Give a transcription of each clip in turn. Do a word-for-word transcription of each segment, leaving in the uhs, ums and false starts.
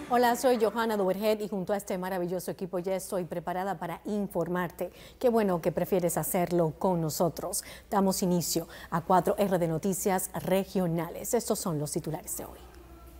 Hola, soy Johanna Duverget y junto a este maravilloso equipo ya estoy preparada para informarte. Qué bueno que prefieres hacerlo con nosotros. Damos inicio a cuatro R de Noticias Regionales. Estos son los titulares de hoy.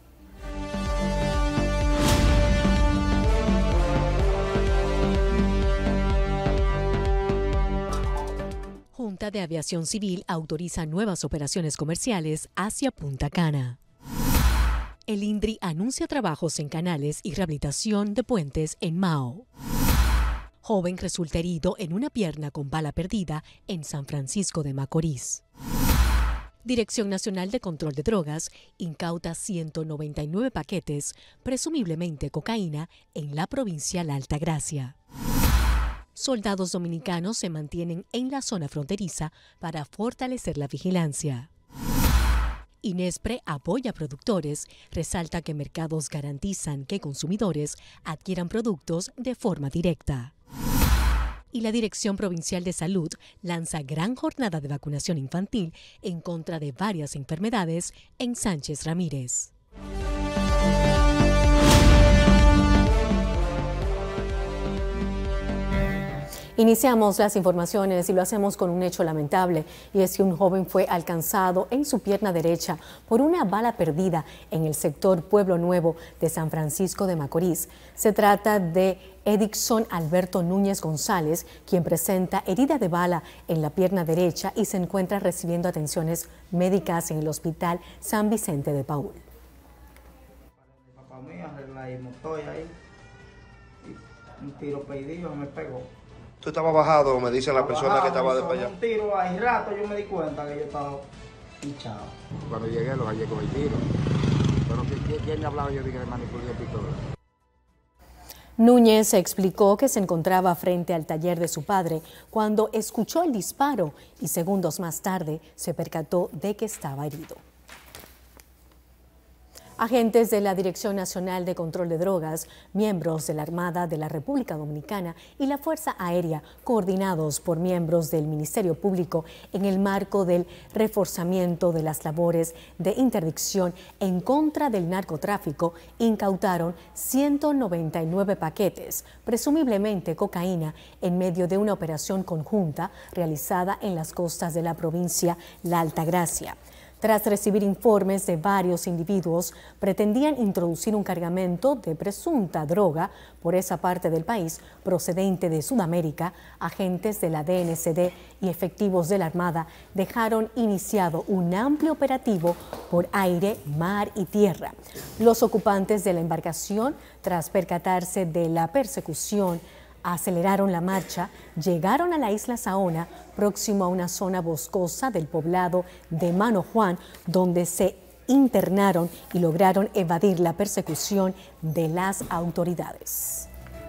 Junta de Aviación Civil autoriza nuevas operaciones comerciales hacia Punta Cana. El INDRI anuncia trabajos en canales y rehabilitación de puentes en Mao. Joven resulta herido en una pierna con bala perdida en San Francisco de Macorís. Dirección Nacional de Control de Drogas incauta ciento noventa y nueve paquetes, presumiblemente cocaína, en la provincia La Altagracia. Soldados dominicanos se mantienen en la zona fronteriza para fortalecer la vigilancia. Inespre apoya a productores, resalta que mercados garantizan que consumidores adquieran productos de forma directa. Y la Dirección Provincial de Salud lanza gran jornada de vacunación infantil en contra de varias enfermedades en Sánchez Ramírez. Iniciamos las informaciones y lo hacemos con un hecho lamentable, y es que un joven fue alcanzado en su pierna derecha por una bala perdida en el sector Pueblo Nuevo de San Francisco de Macorís. Se trata de Edixon Alberto Núñez González, quien presenta herida de bala en la pierna derecha y se encuentra recibiendo atenciones médicas en el Hospital San Vicente de Paúl. Papá mío arregla y motor ahí, y un tiro pedido me pegó. ¿Tú estabas bajado, me dicen la persona bajado, que estaba de para allá? Un tiro, ahí rato yo me di cuenta que yo estaba hinchado. Cuando llegué los hallé con el tiro. Pero ¿quién, quién hablaba yo de que le manipulé el pistola? Núñez explicó que se encontraba frente al taller de su padre cuando escuchó el disparo y segundos más tarde se percató de que estaba herido. Agentes de la Dirección Nacional de Control de Drogas, miembros de la Armada de la República Dominicana y la Fuerza Aérea, coordinados por miembros del Ministerio Público en el marco del reforzamiento de las labores de interdicción en contra del narcotráfico, incautaron ciento noventa y nueve paquetes, presumiblemente cocaína, en medio de una operación conjunta realizada en las costas de la provincia La Altagracia. Tras recibir informes de varios individuos, pretendían introducir un cargamento de presunta droga por esa parte del país procedente de Sudamérica. Agentes de la D N C D y efectivos de la Armada dejaron iniciado un amplio operativo por aire, mar y tierra. Los ocupantes de la embarcación, tras percatarse de la persecución, aceleraron la marcha, llegaron a la isla Saona, próximo a una zona boscosa del poblado de Mano Juan, donde se internaron y lograron evadir la persecución de las autoridades.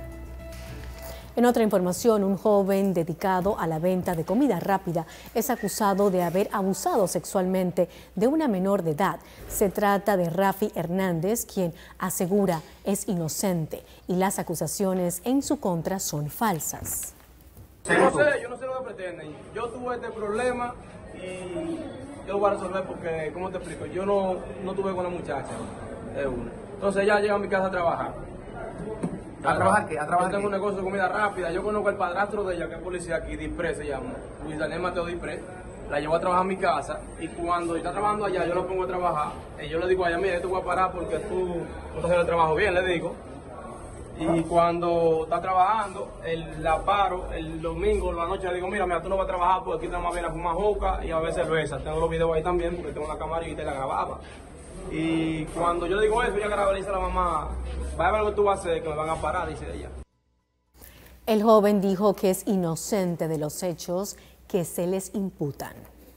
En otra información, un joven dedicado a la venta de comida rápida es acusado de haber abusado sexualmente de una menor de edad. Se trata de Rafi Hernández, quien asegura es inocente y las acusaciones en su contra son falsas. Yo no sé, yo no sé lo que pretenden. Yo tuve este problema y yo lo voy a resolver porque, ¿cómo te explico? Yo no, no tuve con la muchacha, es una. Entonces ella llega a mi casa a trabajar. ¿A trabajar qué? ¿A trabajar Yo tengo qué? un negocio de comida rápida. Yo conozco al padrastro de ella, que es policía aquí, Dispre se llama. Luis Daniel Mateo Dispre. La llevo a trabajar a mi casa y cuando está trabajando allá, yo lo pongo a trabajar. Y yo le digo a ella, mira, yo te voy a parar porque tú no estás haciendo el trabajo bien, le digo. Y cuando está trabajando, el, la paro el domingo, la noche, le digo, mira, mira, tú no vas a trabajar porque aquí estamos bien a fumar juca y a veces cerveza. Tengo los videos ahí también porque tengo la camarita y la grababa. Y cuando yo le digo eso, ella graba y le dice a la mamá, vaya a ver lo que tú vas a hacer, que me van a parar, dice ella. El joven dijo que es inocente de los hechos que se les imputan.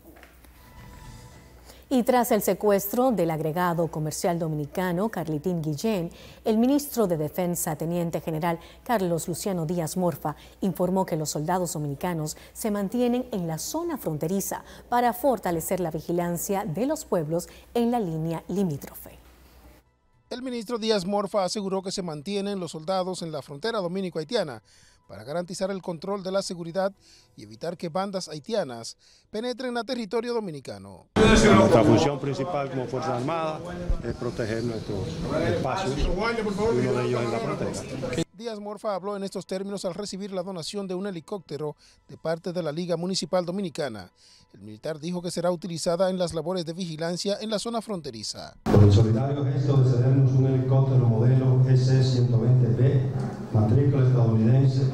Y tras el secuestro del agregado comercial dominicano Carlitín Guillén, el ministro de Defensa, Teniente General Carlos Luciano Díaz Morfa, informó que los soldados dominicanos se mantienen en la zona fronteriza para fortalecer la vigilancia de los pueblos en la línea limítrofe. El ministro Díaz Morfa aseguró que se mantienen los soldados en la frontera dominico-haitiana para garantizar el control de la seguridad y evitar que bandas haitianas penetren a territorio dominicano. Nuestra función principal como Fuerzas Armadas es proteger nuestros espacios, y uno de ellos es la frontera. Díaz Morfa habló en estos términos al recibir la donación de un helicóptero de parte de la Liga Municipal Dominicana. El militar dijo que será utilizada en las labores de vigilancia en la zona fronteriza. Por el solidario gesto de cedernos un helicóptero modelo E C ciento veinte B, matrícula estadounidense,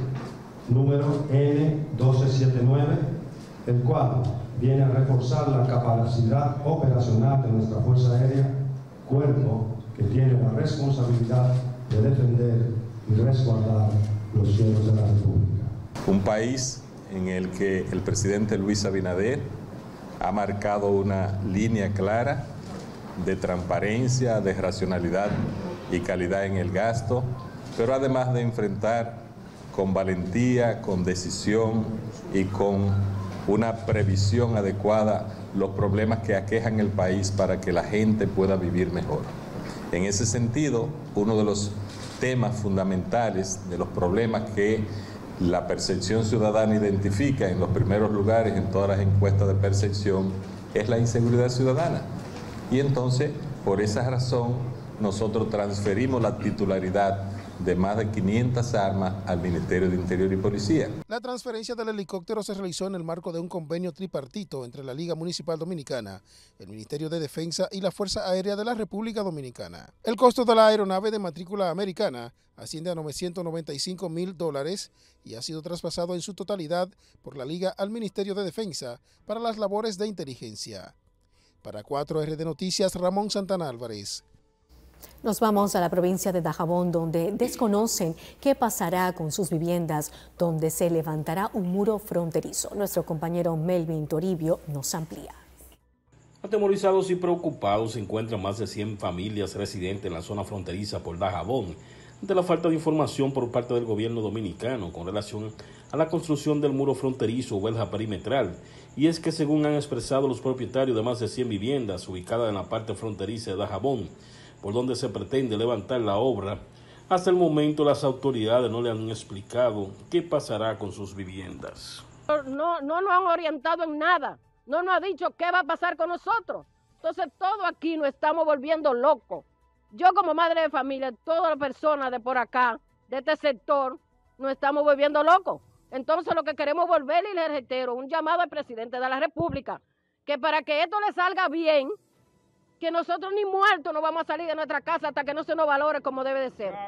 número N doce setenta y nueve, el cual viene a reforzar la capacidad operacional de nuestra Fuerza Aérea, cuerpo que tiene la responsabilidad de defender y resguardar los cielos de la República. Un país en el que el presidente Luis Abinader ha marcado una línea clara de transparencia, de racionalidad y calidad en el gasto, pero además de enfrentar con valentía, con decisión y con una previsión adecuada los problemas que aquejan el país para que la gente pueda vivir mejor. En ese sentido, uno de los temas fundamentales, de los problemas que la percepción ciudadana identifica en los primeros lugares en todas las encuestas de percepción, es la inseguridad ciudadana. Y entonces, por esa razón, nosotros transferimos la titularidad de más de quinientas armas al Ministerio de Interior y Policía. La transferencia del helicóptero se realizó en el marco de un convenio tripartito entre la Liga Municipal Dominicana, el Ministerio de Defensa y la Fuerza Aérea de la República Dominicana. El costo de la aeronave de matrícula americana asciende a novecientos noventa y cinco mil dólares y ha sido traspasado en su totalidad por la Liga al Ministerio de Defensa para las labores de inteligencia. Para cuatro R de Noticias, Ramón Santana Álvarez. Nos vamos a la provincia de Dajabón, donde desconocen qué pasará con sus viviendas, donde se levantará un muro fronterizo. Nuestro compañero Melvin Toribio nos amplía. Atemorizados y preocupados se encuentran más de cien familias residentes en la zona fronteriza por Dajabón, ante la falta de información por parte del gobierno dominicano con relación a la construcción del muro fronterizo o verja perimetral. Y es que, según han expresado los propietarios de más de cien viviendas ubicadas en la parte fronteriza de Dajabón, por donde se pretende levantar la obra, hasta el momento las autoridades no le han explicado qué pasará con sus viviendas. No, no nos han orientado en nada, no nos ha dicho qué va a pasar con nosotros. Entonces todo aquí nos estamos volviendo locos. Yo como madre de familia, todas las personas de por acá, de este sector, nos estamos volviendo locos. Entonces lo que queremos volver, y les reitero, un llamado al presidente de la República, que para que esto le salga bien, que nosotros ni muertos no vamos a salir de nuestra casa hasta que no se nos valore como debe de ser.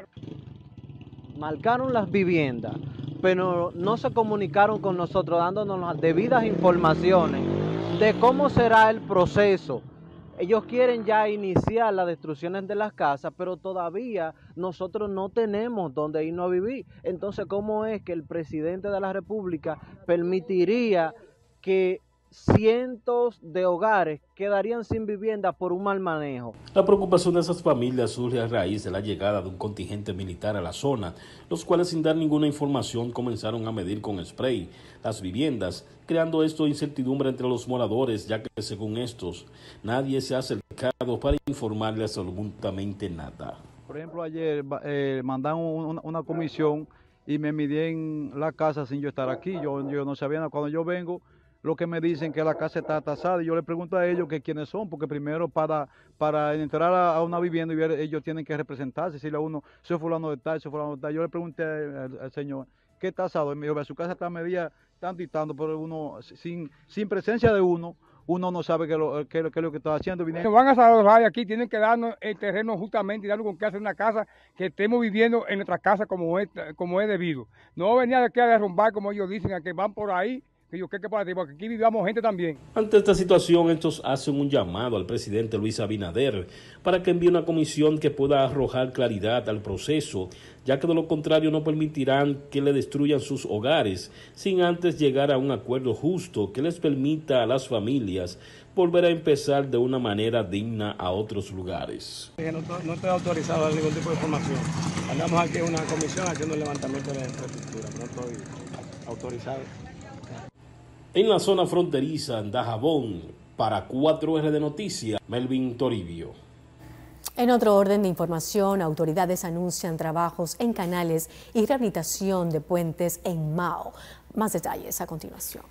Marcaron las viviendas, pero no se comunicaron con nosotros dándonos las debidas informaciones de cómo será el proceso. Ellos quieren ya iniciar las destrucciones de las casas, pero todavía nosotros no tenemos dónde irnos a vivir. Entonces, ¿cómo es que el presidente de la República permitiría que cientos de hogares quedarían sin vivienda por un mal manejo? La preocupación de esas familias surge a raíz de la llegada de un contingente militar a la zona, los cuales sin dar ninguna información comenzaron a medir con spray las viviendas, creando esto incertidumbre entre los moradores, ya que según estos, nadie se ha acercado para informarles absolutamente nada. Por ejemplo, ayer eh, mandaron una, una comisión y me midieron la casa sin yo estar aquí. Yo, yo no sabía nada. Cuando yo vengo, lo que me dicen que la casa está tasada, y yo le pregunto a ellos que quiénes son, porque primero para, para entrar a, a una vivienda y ver, ellos tienen que representarse, decirle a uno, soy fulano de tal, soy fulano de tal. Yo le pregunté al, al señor, ¿qué tasado? Y me dijo, su casa está medida tanto y tanto, pero uno, sin, sin presencia de uno, uno no sabe qué, lo, qué, qué es lo que está haciendo. Nos van a salvar aquí, tienen que darnos el terreno justamente y darnos con qué hacer una casa que estemos viviendo en nuestra casa como es, como es debido. No venía de aquí a derrumbar, como ellos dicen, a que van por ahí. ¿Qué, qué para ti? Porque aquí vivamos gente también. Ante esta situación, estos hacen un llamado al presidente Luis Abinader para que envíe una comisión que pueda arrojar claridad al proceso, ya que de lo contrario no permitirán que le destruyan sus hogares sin antes llegar a un acuerdo justo que les permita a las familias volver a empezar de una manera digna a otros lugares. No, no estoy autorizado a dar ningún tipo de información. Andamos aquí en una comisión haciendo el levantamiento de la infraestructura. No estoy autorizado. En la zona fronteriza, en Dajabón, para cuatro R de Noticias, Melvin Toribio. En otro orden de información, autoridades anuncian trabajos en canales y rehabilitación de puentes en Mao. Más detalles a continuación.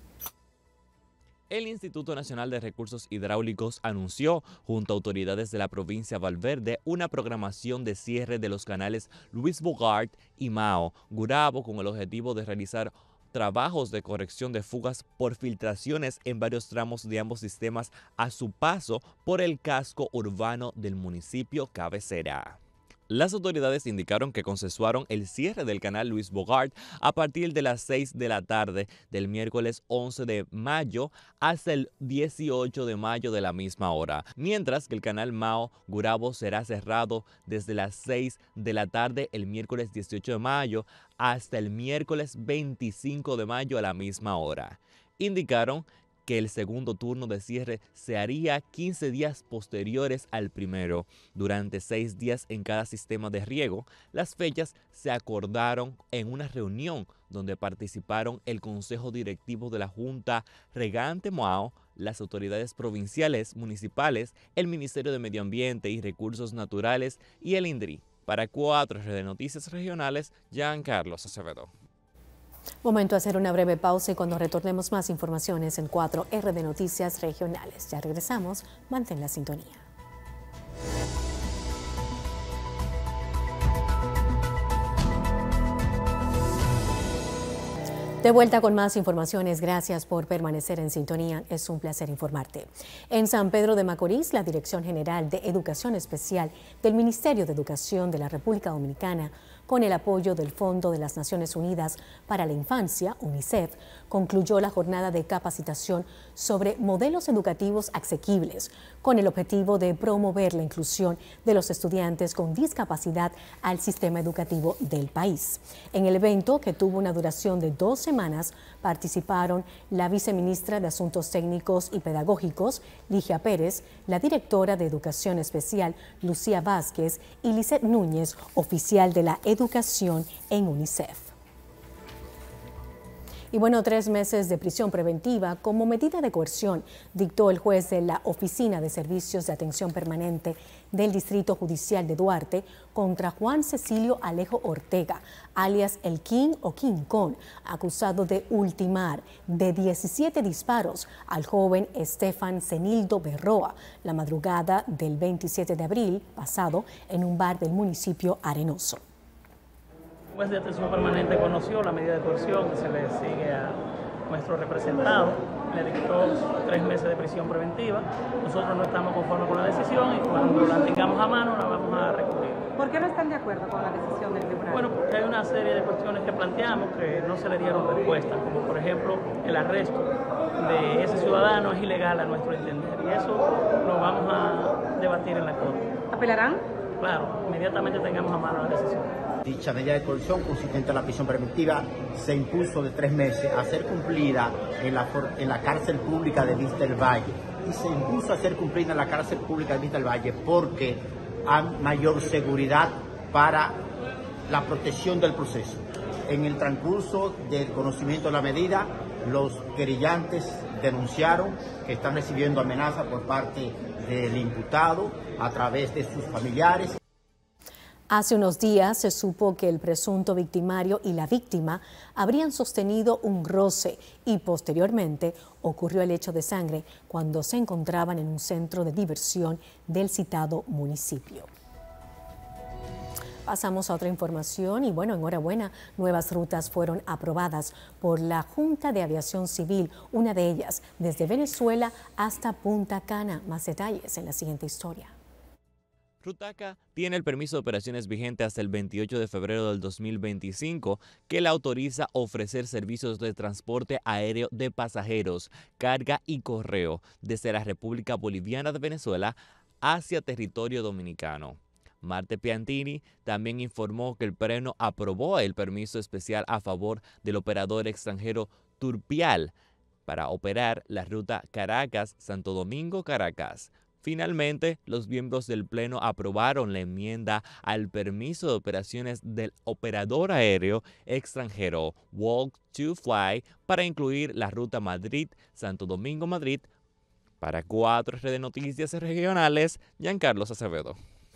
El Instituto Nacional de Recursos Hidráulicos anunció, junto a autoridades de la provincia de Valverde, una programación de cierre de los canales Luis Bogart y Mao, Gurabo, con el objetivo de realizar trabajos de corrección de fugas por filtraciones en varios tramos de ambos sistemas a su paso por el casco urbano del municipio cabecera. Las autoridades indicaron que consensuaron el cierre del canal Luis Bogart a partir de las seis de la tarde del miércoles once de mayo hasta el dieciocho de mayo de la misma hora, mientras que el canal Mao Gurabo será cerrado desde las seis de la tarde el miércoles dieciocho de mayo hasta el miércoles veinticinco de mayo a la misma hora. Indicaron que el segundo turno de cierre se haría quince días posteriores al primero, durante seis días en cada sistema de riego. Las fechas se acordaron en una reunión donde participaron el Consejo Directivo de la Junta Regante Mao, las autoridades provinciales, municipales, el Ministerio de Medio Ambiente y Recursos Naturales y el INDRI. Para cuatro R de Noticias Regionales, Giancarlos Acevedo. Momento de hacer una breve pausa y cuando retornemos más informaciones en cuatro R de Noticias Regionales. Ya regresamos, mantén la sintonía. De vuelta con más informaciones, gracias por permanecer en sintonía, es un placer informarte. En San Pedro de Macorís, la Dirección General de Educación Especial del Ministerio de Educación de la República Dominicana, con el apoyo del Fondo de las Naciones Unidas para la Infancia, UNICEF, concluyó la jornada de capacitación sobre modelos educativos asequibles, con el objetivo de promover la inclusión de los estudiantes con discapacidad al sistema educativo del país. En el evento, que tuvo una duración de dos semanas, participaron la viceministra de Asuntos Técnicos y Pedagógicos, Ligia Pérez, la directora de Educación Especial, Lucía Vázquez, y Lisset Núñez, oficial de la Educación en UNICEF. Y bueno, tres meses de prisión preventiva como medida de coerción dictó el juez de la Oficina de Servicios de Atención Permanente del Distrito Judicial de Duarte contra Juan Cecilio Alejo Ortega, alias El King o King Kong, acusado de ultimar de diecisiete disparos al joven Estefan Cenildo Berroa la madrugada del veintisiete de abril pasado en un bar del municipio Arenoso. El juez de atención permanente conoció la medida de coerción que se le sigue a nuestro representado, le dictó tres meses de prisión preventiva. Nosotros no estamos conformes con la decisión y cuando la tengamos a mano la vamos a recurrir. ¿Por qué no están de acuerdo con la decisión del tribunal? Bueno, porque hay una serie de cuestiones que planteamos que no se le dieron respuesta, como por ejemplo el arresto de ese ciudadano es ilegal a nuestro entender y eso lo vamos a debatir en la corte. ¿Apelarán? Claro, inmediatamente tengamos a mano la decisión. Dicha medida de coerción consistente en la prisión preventiva se impuso de tres meses a ser cumplida en la, en la cárcel pública de Vista del Valle. Y se impuso a ser cumplida en la cárcel pública de Vista del Valle porque hay mayor seguridad para la protección del proceso. En el transcurso del conocimiento de la medida, los querellantes denunciaron que están recibiendo amenazas por parte del imputado a través de sus familiares. Hace unos días se supo que el presunto victimario y la víctima habrían sostenido un roce y posteriormente ocurrió el hecho de sangre cuando se encontraban en un centro de diversión del citado municipio. Pasamos a otra información y bueno, enhorabuena, nuevas rutas fueron aprobadas por la Junta de Aviación Civil, una de ellas desde Venezuela hasta Punta Cana. Más detalles en la siguiente historia. Rutaca tiene el permiso de operaciones vigente hasta el veintiocho de febrero del dos mil veinticinco, que le autoriza ofrecer servicios de transporte aéreo de pasajeros, carga y correo desde la República Boliviana de Venezuela hacia territorio dominicano. Marte Piantini también informó que el pleno aprobó el permiso especial a favor del operador extranjero Turpial para operar la ruta Caracas-Santo Domingo-Caracas. Finalmente, los miembros del Pleno aprobaron la enmienda al permiso de operaciones del operador aéreo extranjero Walk to Fly para incluir la ruta Madrid-Santo Domingo-Madrid. Para cuatro R de Noticias Regionales, Giancarlos Acevedo.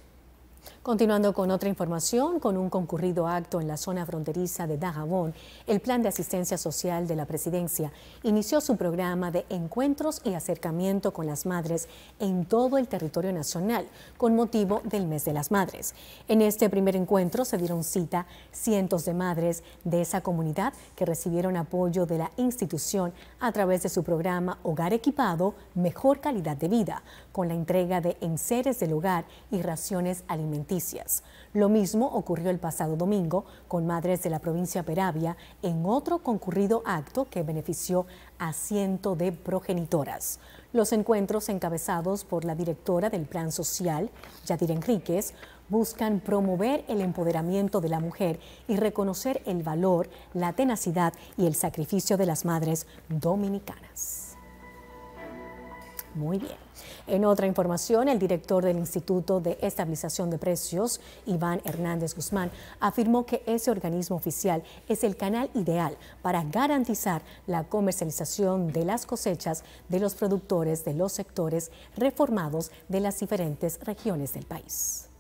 Continuando con otra información, con un concurrido acto en la zona fronteriza de Dajabón, el Plan de Asistencia Social de la Presidencia inició su programa de encuentros y acercamiento con las madres en todo el territorio nacional, con motivo del Mes de las Madres. En este primer encuentro se dieron cita cientos de madres de esa comunidad que recibieron apoyo de la institución a través de su programa Hogar Equipado, Mejor Calidad de Vida, con la entrega de enseres del hogar y raciones alimenticias. Lo mismo ocurrió el pasado domingo con madres de la provincia Peravia en otro concurrido acto que benefició a cientos de progenitoras. Los encuentros encabezados por la directora del Plan Social, Yadira Enríquez, buscan promover el empoderamiento de la mujer y reconocer el valor, la tenacidad y el sacrificio de las madres dominicanas. Muy bien. En otra información, el director del Instituto de Estabilización de Precios, Iván Hernández Guzmán, afirmó que ese organismo oficial es el canal ideal para garantizar la comercialización de las cosechas de los productores de los sectores reformados de las diferentes regiones del país.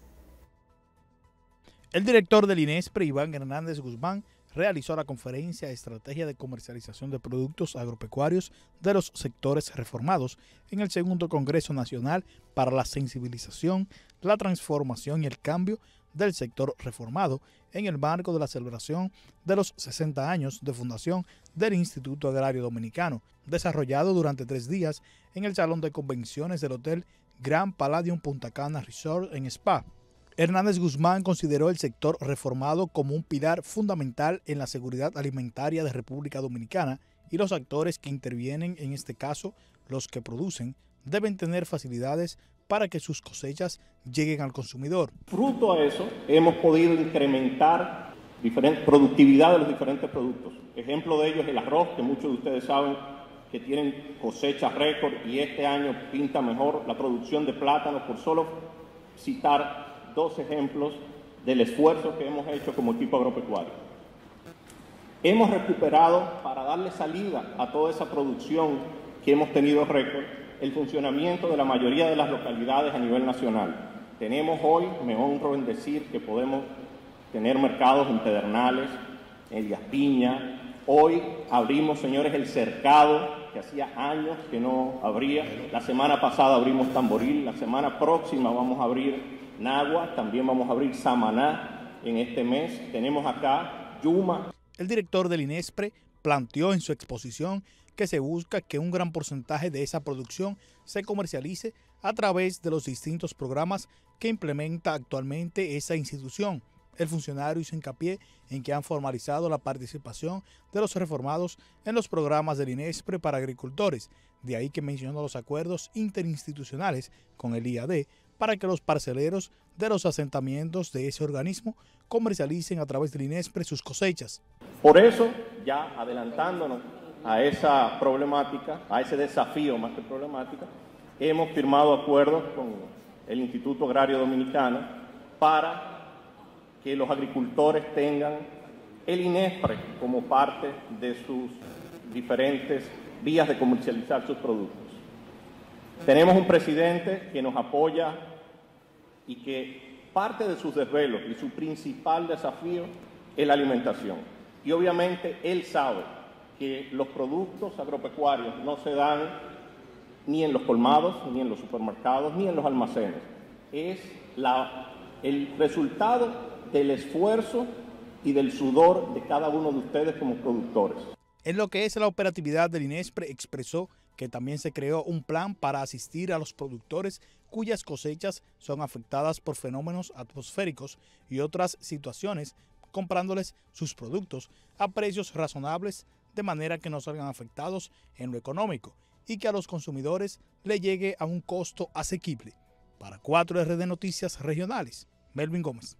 El director del INESPRE, Iván Hernández Guzmán, realizó la conferencia Estrategia de Comercialización de Productos Agropecuarios de los Sectores Reformados en el segundo Congreso Nacional para la Sensibilización, la Transformación y el Cambio del Sector Reformado en el marco de la celebración de los sesenta años de fundación del Instituto Agrario Dominicano, desarrollado durante tres días en el Salón de Convenciones del Hotel Grand Palladium Punta Cana Resort en Spa. Hernández Guzmán consideró el sector reformado como un pilar fundamental en la seguridad alimentaria de República Dominicana y los actores que intervienen, en este caso los que producen, deben tener facilidades para que sus cosechas lleguen al consumidor. Fruto a eso, hemos podido incrementar diferente productividad de los diferentes productos. Ejemplo de ello es el arroz, que muchos de ustedes saben que tienen cosechas récord y este año pinta mejor la producción de plátanos, por solo citar dos ejemplos del esfuerzo que hemos hecho como equipo agropecuario. Hemos recuperado, para darle salida a toda esa producción que hemos tenido récord, el funcionamiento de la mayoría de las localidades a nivel nacional. Tenemos hoy, me honro en decir, que podemos tener mercados en Pedernales, en Elías Piña. Hoy abrimos, señores, el Cercado, que hacía años que no abría. La semana pasada abrimos Tamboril, la semana próxima vamos a abrir Nagua, también vamos a abrir Samaná en este mes. Tenemos acá Yuma. El director del INESPRE planteó en su exposición que se busca que un gran porcentaje de esa producción se comercialice a través de los distintos programas que implementa actualmente esa institución. El funcionario hizo hincapié en que han formalizado la participación de los reformados en los programas del INESPRE para agricultores. De ahí que mencionó los acuerdos interinstitucionales con el I A D para que los parceleros de los asentamientos de ese organismo comercialicen a través del INESPRE sus cosechas. Por eso, ya adelantándonos a esa problemática, a ese desafío más que problemática, hemos firmado acuerdos con el Instituto Agrario Dominicano para que los agricultores tengan el INESPRE como parte de sus diferentes vías de comercializar sus productos. Tenemos un presidente que nos apoya y que parte de sus desvelos y su principal desafío es la alimentación. Y obviamente él sabe que los productos agropecuarios no se dan ni en los colmados, ni en los supermercados, ni en los almacenes. Es la, el resultado del esfuerzo y del sudor de cada uno de ustedes como productores. En lo que es la operatividad del INESPRE, expresó que también se creó un plan para asistir a los productores cuyas cosechas son afectadas por fenómenos atmosféricos y otras situaciones, comprándoles sus productos a precios razonables de manera que no salgan afectados en lo económico y que a los consumidores le llegue a un costo asequible. Para cuatro R D Noticias Regionales, Melvin Gómez.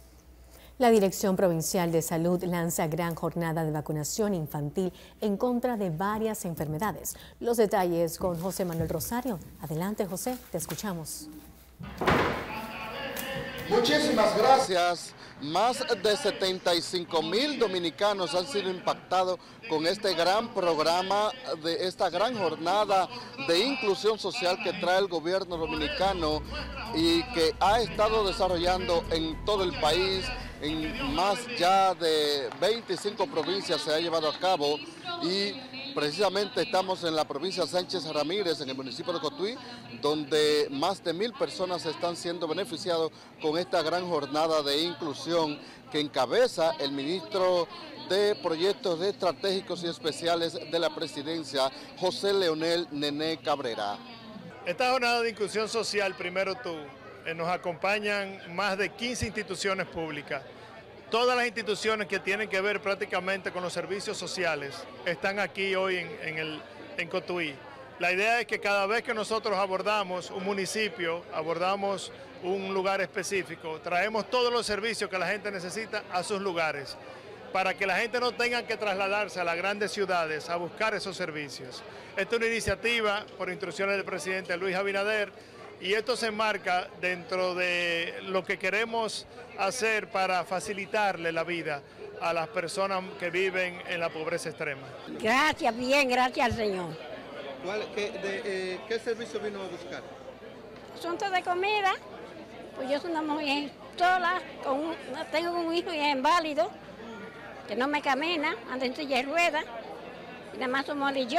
La Dirección Provincial de Salud lanza gran jornada de vacunación infantil en contra de varias enfermedades. Los detalles con José Manuel Rosario. Adelante, José, te escuchamos. Muchísimas gracias. Más de setenta y cinco mil dominicanos han sido impactados con este gran programa, de esta gran jornada de inclusión social que trae el gobierno dominicano y que ha estado desarrollando en todo el país. En más ya de veinticinco provincias se ha llevado a cabo y precisamente estamos en la provincia de Sánchez Ramírez, en el municipio de Cotuí, donde más de mil personas están siendo beneficiados con esta gran jornada de inclusión que encabeza el ministro de Proyectos Estratégicos y Especiales de la Presidencia, José Leonel Nené Cabrera. Esta jornada de inclusión social, primero tú, eh, nos acompañan más de quince instituciones públicas. Todas las instituciones que tienen que ver prácticamente con los servicios sociales están aquí hoy en, en, el, en Cotuí. La idea es que cada vez que nosotros abordamos un municipio, abordamos un lugar específico, traemos todos los servicios que la gente necesita a sus lugares, para que la gente no tenga que trasladarse a las grandes ciudades a buscar esos servicios. Esta es una iniciativa por instrucciones del presidente Luis Abinader, y esto se enmarca dentro de lo que queremos hacer para facilitarle la vida a las personas que viven en la pobreza extrema. Gracias, bien, gracias al Señor. ¿Cuál, qué, de, eh, ¿Qué servicio vino a buscar? Asunto de comida, pues yo soy una mujer sola, con un, tengo un hijo y es inválido, que no me camina, anda en silla de ruedas, y nada más somos él y yo.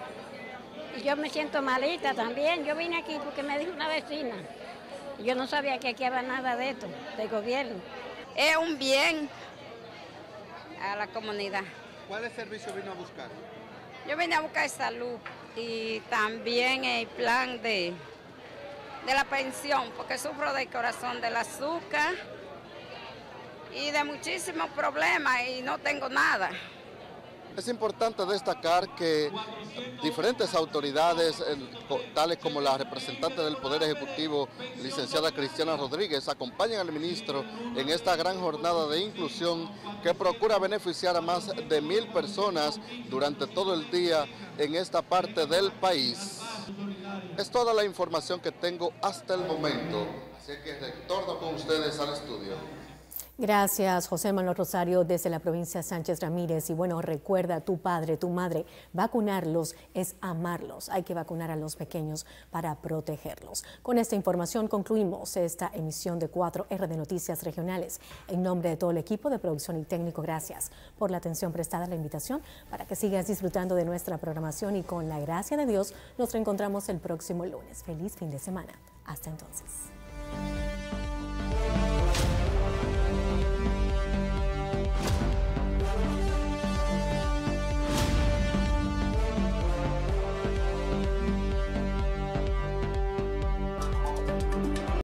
Y yo me siento malita también. Yo vine aquí porque me dijo una vecina. Y yo no sabía que aquí había nada de esto, del gobierno. Es un bien a la comunidad. ¿Cuáles servicios vino a buscar? Yo vine a buscar salud y también el plan de, de la pensión, porque sufro del corazón, del azúcar y de muchísimos problemas y no tengo nada. Es importante destacar que diferentes autoridades, tales como la representante del Poder Ejecutivo, licenciada Cristiana Rodríguez, acompañan al ministro en esta gran jornada de inclusión que procura beneficiar a más de mil personas durante todo el día en esta parte del país. Es toda la información que tengo hasta el momento, así que retorno con ustedes al estudio. Gracias, José Manuel Rosario, desde la provincia de Sánchez Ramírez. Y bueno, recuerda, tu padre, tu madre, vacunarlos es amarlos. Hay que vacunar a los pequeños para protegerlos. Con esta información concluimos esta emisión de cuatro R de Noticias Regionales. En nombre de todo el equipo de producción y técnico, gracias por la atención prestada, la invitación para que sigas disfrutando de nuestra programación y con la gracia de Dios nos reencontramos el próximo lunes. Feliz fin de semana. Hasta entonces.